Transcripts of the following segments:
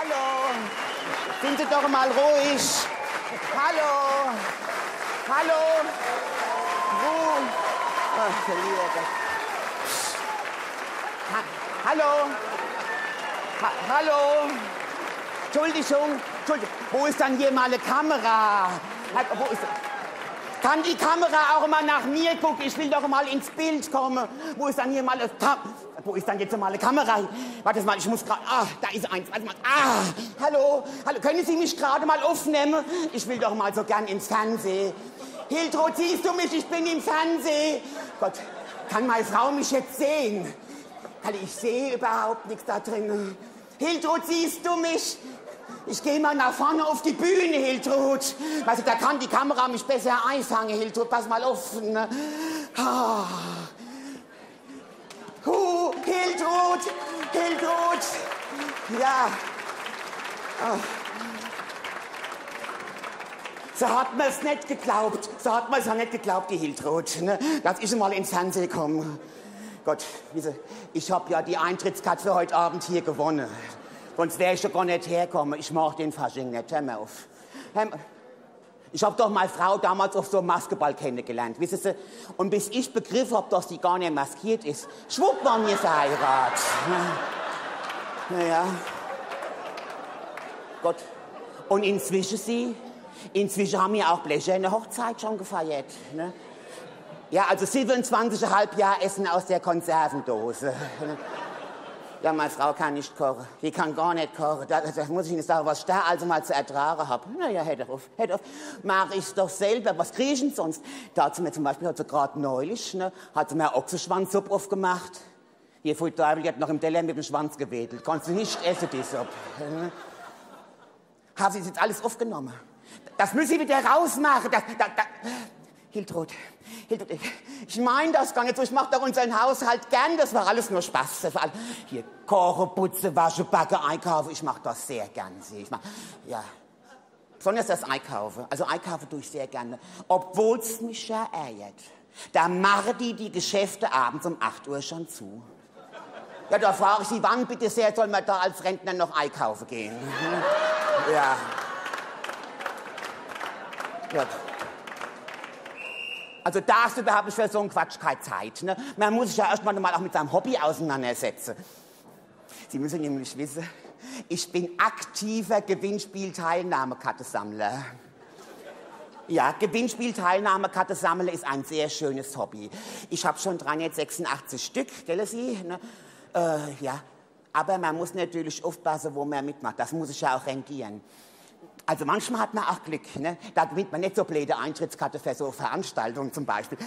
Hallo. Sind Sie doch mal ruhig. Hallo. Hallo. Ruhe. Ach, der liebe Gott. Hallo. Hallo. Entschuldigung. Wo ist dann hier mal eine Kamera? Wo ist Kann die Kamera auch mal nach mir gucken? Ich will doch mal ins Bild kommen. Wo ist dann hier mal Wo ist dann jetzt mal eine Kamera? Warte mal, ich muss gerade... da ist eins. Warte mal. Hallo. Können Sie mich gerade mal aufnehmen? Ich will doch mal so gern ins Fernsehen. Hiltrud, siehst du mich? Ich bin im Fernsehen. Gott, kann meine Frau mich jetzt sehen? Ich sehe überhaupt nichts da drin. Hiltrud, siehst du mich? Ich gehe mal nach vorne auf die Bühne, Hiltrud. Weißt du, da kann die Kamera mich besser einfangen, Hiltrud. Pass mal auf. Ne? Hiltrud. Ja. So hat man es nicht geglaubt. Die Hiltrud. Ne? Dass ich mal ins Fernsehen komme. Gott, ich habe ja die Eintrittskarte für heute Abend hier gewonnen. Sonst wäre ich doch gar nicht hergekommen. Ich mag den Fasching nicht. Hör mal auf. Ich habe doch meine Frau damals auf so einem Maskeball kennengelernt, wissen Sie? Und bis ich begriffen habe, dass die gar nicht maskiert ist, schwupp waren wir verheiratet. Naja. Gott. Und inzwischen haben wir auch Blecher eine Hochzeit schon gefeiert. Ne? Ja, also 27,5 Jahre Essen aus der Konservendose. Ja, meine Frau kann nicht kochen. Die kann gar nicht kochen. Da muss ich Ihnen sagen, was ich da also mal zu ertragen habe. Naja, hört auf. Mach ich's doch selber. Was kriege ich denn sonst? Da hat sie mir zum Beispiel gerade neulich, ne, hat sie mir Ochsenschwanzsuppe aufgemacht. Hier, voll Teufel, die hat noch im Teller mit dem Schwanz gewedelt. Kannst du nicht essen, die Suppe. Haben Sie das jetzt alles aufgenommen? Das müssen Sie wieder rausmachen. Hiltrud, ich meine das gar nicht so. Ich mache doch unseren Haushalt gern. Das war alles nur Spaß. Das war alles. Hier, kochen, putzen, waschen, backen, einkaufen. Ich mache das sehr gern. Ja. Besonders das Einkaufen. Also einkaufen tue ich sehr gerne. Obwohl es mich ja ärgert. Da machen die Geschäfte abends um 8 Uhr schon zu. Ja, da frage ich Sie, wann bitte sehr soll man da als Rentner noch einkaufen gehen? Ja. Gut. Also da ist überhaupt nicht für so einen Quatsch keine Zeit. Ne? Man muss sich ja erst mal auch mit seinem Hobby auseinandersetzen. Sie müssen nämlich wissen, ich bin aktiver Gewinnspielteilnahmekartensammler. Ja, Gewinnspielteilnahmekartensammler ist ein sehr schönes Hobby. Ich habe schon 386 Stück, gell Sie? Ne? Ja, aber man muss natürlich aufpassen, wo man mitmacht. Das muss sich ja auch rentieren. Also manchmal hat man auch Glück, ne? Da gewinnt man nicht so blöde Eintrittskarte für so Veranstaltungen zum Beispiel.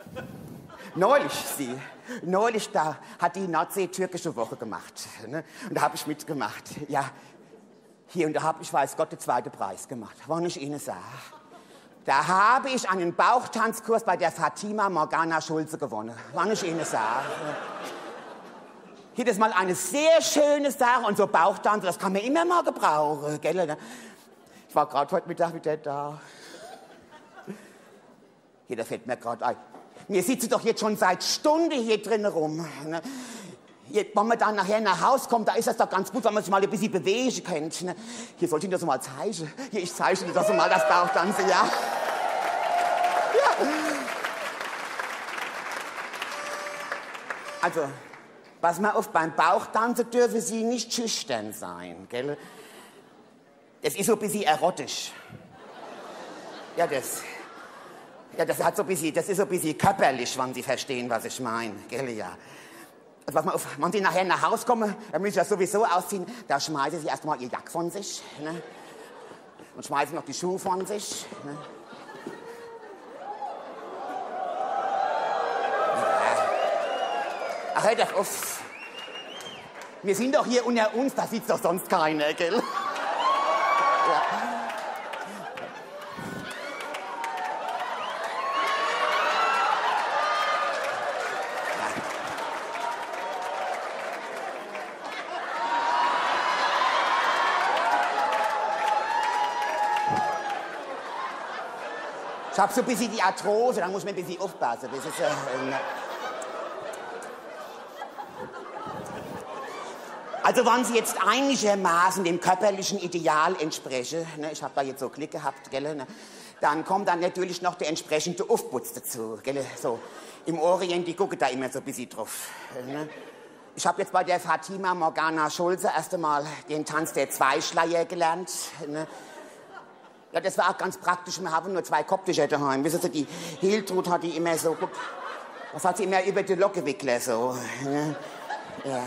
Neulich da hat die Nordsee türkische Woche gemacht, ne? Und da habe ich mitgemacht, ja. Hier, und da habe ich, weiß Gott, den 2. Preis gemacht, wann ich Ihnen sage. Da habe ich einen Bauchtanzkurs bei der Fatima Morgana Schulze gewonnen, wann ich Ihnen sage. Hier, das ist mal eine sehr schöne Sache und so Bauchtanz, das kann man immer mal gebrauchen, gell? Ne? Ich war gerade heute Mittag wieder da. Hier, da fällt mir gerade ein. Wir sitzen doch jetzt schon seit Stunden hier drin rum. Ne? Hier, wenn man dann nachher nach Hause kommt, da ist das doch ganz gut, wenn man sich mal ein bisschen bewegen könnte. Ne? Hier, soll ich Ihnen das mal zeigen? Hier, ich zeige Ihnen das mal, das Bauchtanzen, ja? Ja. Also, pass mal auf, beim Bauchtanzen dürfen Sie nicht schüchtern sein, gell? Das ist so ein bisschen erotisch. Ja, das hat so ein bisschen, das ist so ein bisschen körperlich, wenn Sie verstehen, was ich meine, gell, ja. Also pass mal auf, wenn Sie nachher nach Hause kommen, dann müssen Sie das sowieso ausziehen, da schmeißen Sie erstmal Ihr Jack von sich, ne? Und schmeißen noch die Schuhe von sich, ne? Ja. Ach, hört doch auf. Wir sind doch hier unter uns, da sieht's doch sonst keiner, gell? Ja. Ich habe so ein bisschen die Arthrose, da muss man ein bisschen aufpassen. Das ist, Also wenn Sie jetzt einigermaßen dem körperlichen Ideal entsprechen, ne, ich habe da jetzt so Klick gehabt, gell, ne, dann kommt dann natürlich noch der entsprechende Aufputz dazu. Gell, so. Im Orient, die gucken da immer so ein bisschen drauf. Ne. Ich habe jetzt bei der Fatima Morgana Schulze erst einmal den Tanz der Zweischleier gelernt. Ne. Ja, das war auch ganz praktisch. Wir haben nur 2 Kopftücher daheim. Wissen Sie, die Hiltrud hat die immer so, das hat sie immer über die Locke wickelt, so. Ne. Ja.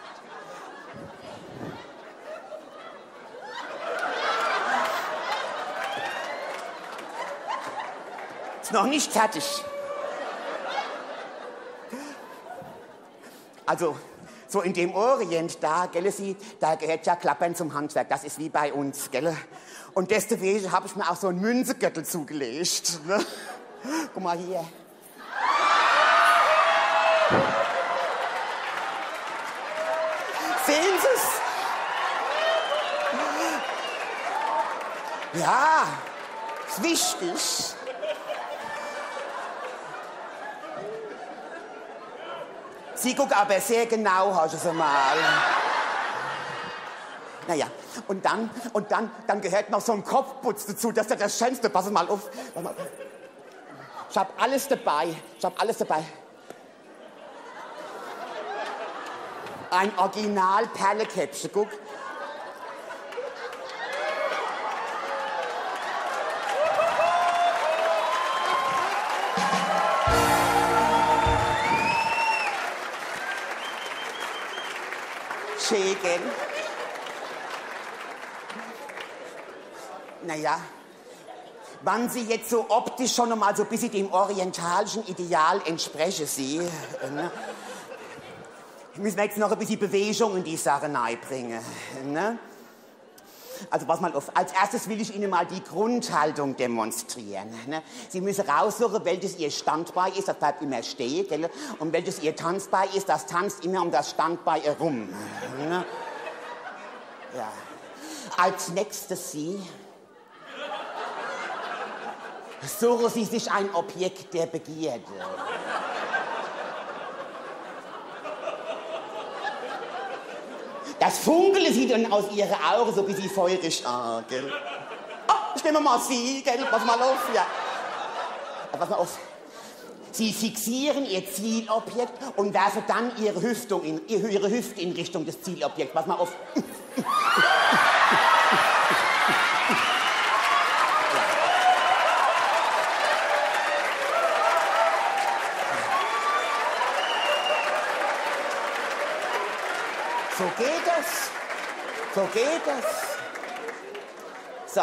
Ist noch nicht fertig. Also, so in dem Orient da, gell, da gehört ja Klappern zum Handwerk. Das ist wie bei uns, gell. Und deswegen habe ich mir auch so einen Münzegürtel zugelegt. Ne? Guck mal hier. Sehen Sie es? Ja, ist wichtig. Sie gucken aber sehr genau, hast du so mal. Naja, und dann gehört noch so ein Kopfputz dazu, das ist ja das Schönste. Pass mal auf. Ich hab alles dabei. Ein Original-Perlekäppchen, guck. Schägen. Naja, wann Sie jetzt so optisch schon noch mal so ein bisschen dem orientalischen Ideal entsprechen, Sie, ne? Müssen wir jetzt noch ein bisschen Bewegung in die Sache reinbringen, ne? Also pass mal auf, als erstes will ich Ihnen mal die Grundhaltung demonstrieren. Ne? Sie müssen raussuchen, welches Ihr Standbein ist, das bleibt immer stehen, gell? Und welches Ihr Tanzbein ist, das tanzt immer um das Standbein herum. Ne? Ja. Als nächstes Sie suchen Sie sich ein Objekt der Begierde. Das Funkeln sieht dann aus Ihren Augen so ein bisschen feurig an, gell? Oh, ich nehme mal Sie, gell? Pass mal auf, ja. Pass mal auf. Sie fixieren Ihr Zielobjekt und werfen dann Ihre Hüfte in Richtung des Zielobjekts. Pass mal auf. So geht es. So geht es. So.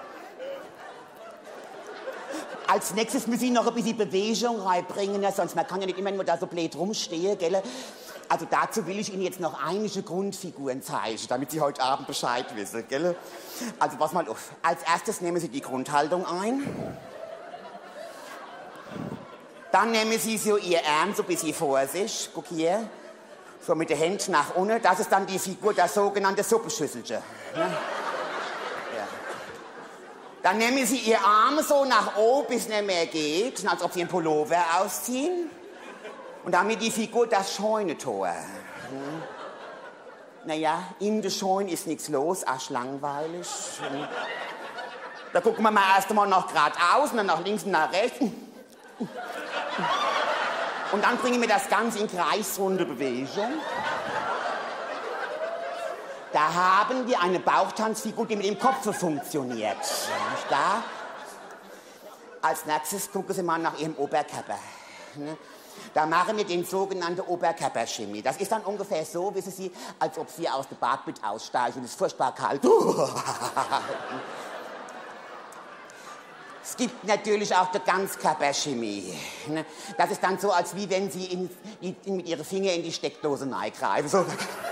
Als nächstes müssen Sie noch ein bisschen Bewegung reinbringen, sonst man kann ja nicht immer nur da so blöd rumstehen, gell? Also dazu will ich Ihnen jetzt noch einige Grundfiguren zeigen, damit Sie heute Abend Bescheid wissen, gell? Also pass mal auf. Als erstes nehmen Sie die Grundhaltung ein. Dann nehmen Sie so Ihr Arm so ein bisschen vor sich. Guck hier. So mit den Händen nach unten. Das ist dann die Figur, das sogenannte Suppenschüsselchen. Ne? Ja. Dann nehmen Sie Ihr Arm so nach oben, bis es nicht mehr geht, als ob Sie einen Pullover ausziehen. Und damit die Figur das Scheunentor. Ne? Naja, in der Scheune ist nichts los, arsch langweilig. Ne? Da gucken wir mal erst einmal noch geradeaus und dann nach links und nach rechts. Und dann bringen wir das Ganze in kreisrunde Bewegung. Da haben wir eine Bauchtanzfigur, die mit dem Kopf funktioniert. Nicht da? Als nächstes gucken Sie mal nach Ihrem Oberkörper. Da machen wir den sogenannten Oberkörperchemie. Das ist dann ungefähr so, wissen Sie, als ob Sie aus dem Bad mit aussteigen. Es ist furchtbar kalt. Es gibt natürlich auch die Ganzkörperchemie. Das ist dann so, als wie wenn Sie mit Ihren Fingern in die Steckdose reingreifen. So.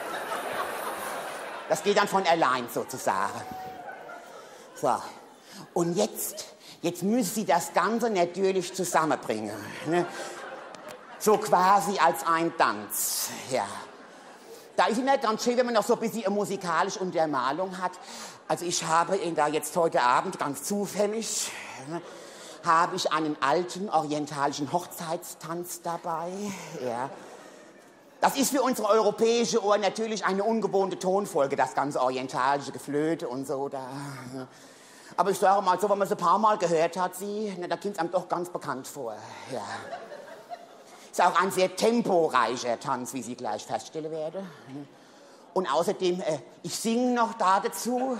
Das geht dann von allein sozusagen. So. Und jetzt müssen Sie das Ganze natürlich zusammenbringen. So quasi als ein Tanz. Ja. Da ist immer ganz schön, wenn man noch so ein bisschen eine musikalische Untermalung hat. Also ich habe da jetzt heute Abend ganz zufällig habe ich einen alten orientalischen Hochzeitstanz dabei. Ja. Das ist für unsere europäische Ohren natürlich eine ungewohnte Tonfolge, das ganze orientalische Geflöte und so da. Aber ich sage mal so, wenn man es ein paar Mal gehört hat, da kommt es einem doch ganz bekannt vor. Ja. Ist auch ein sehr temporeicher Tanz, wie Sie gleich feststellen werden. Und außerdem, ich singe noch dazu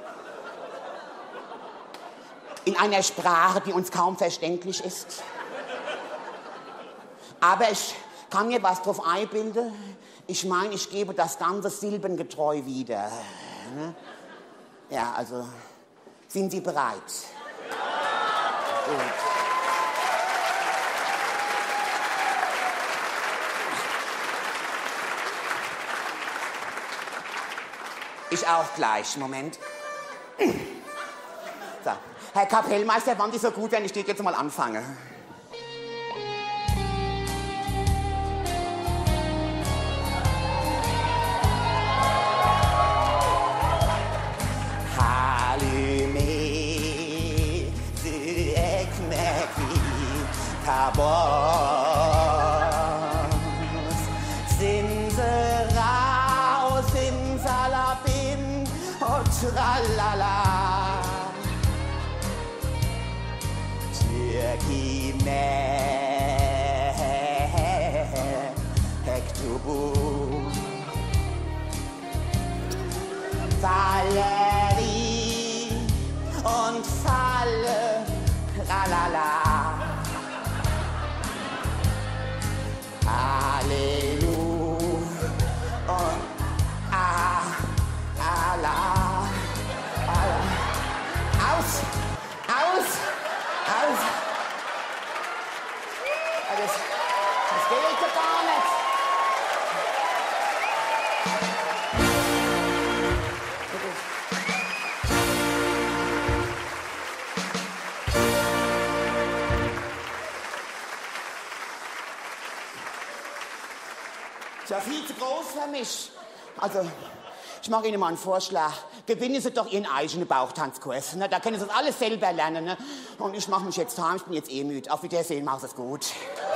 in einer Sprache, die uns kaum verständlich ist. Aber ich kann mir was drauf einbilden. Ich meine, ich gebe das Ganze silbengetreu wieder. Ja, also, sind Sie bereit? Gut. Ich auch gleich. Moment. So. Herr Kapellmeister, wann Sie so gut wären, ich jetzt mal anfange. Tralala, Türki Hektubu, Valerie und Falle, Tralala, Halleluja und Allah. Aus! Das geht ja gar nicht. Ist ja viel zu groß für mich. Also, ich mache Ihnen mal einen Vorschlag. Gewinnen Sie doch Ihren eigenen Bauchtanzkurs. Ne? Da können Sie das alles selber lernen. Ne? Und ich mache mich jetzt heim, ich bin jetzt eh müde. Auf Wiedersehen, mach es gut.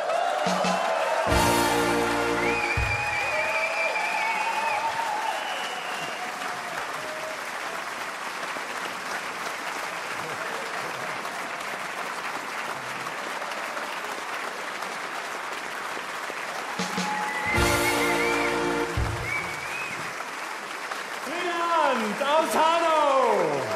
Aus Hanau!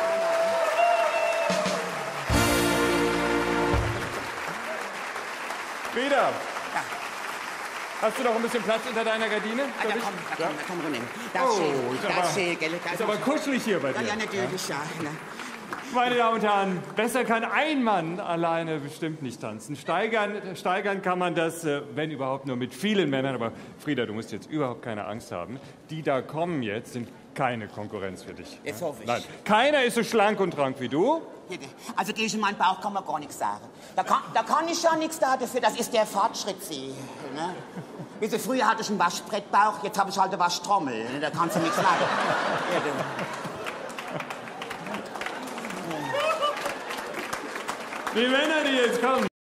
Frieda, ja. Hast du noch ein bisschen Platz unter deiner Gardine? Da komm runter. Das ist aber kuschelig hier bei dir. Ja, natürlich, ja. Meine Damen und Herren, besser kann ein Mann alleine bestimmt nicht tanzen. Steigern kann man das, wenn überhaupt, nur mit vielen Männern. Aber Frieda, du musst jetzt überhaupt keine Angst haben. Die da kommen jetzt, sind keine Konkurrenz für dich. Das hoffe ich. Nein, keiner ist so schlank und rank wie du. Also gegen meinen Bauch kann man gar nichts sagen. Da kann ich ja nichts dafür, das ist der Fortschritt, Sie. Ne? Wie früher hatte ich einen Waschbrettbauch, jetzt habe ich halt eine Waschtrommel. Ne? Da kannst du nichts machen. Die Männer, die jetzt kommen.